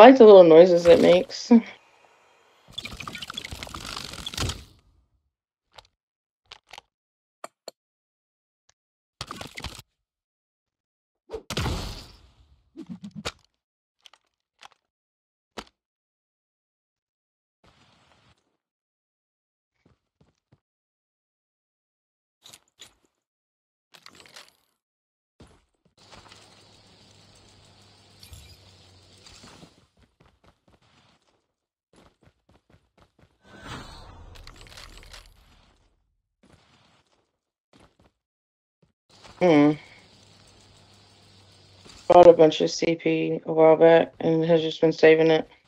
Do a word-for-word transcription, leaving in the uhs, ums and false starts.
I like the little noises it makes. Hmm. Bought a bunch of C P a while back and has just been saving it.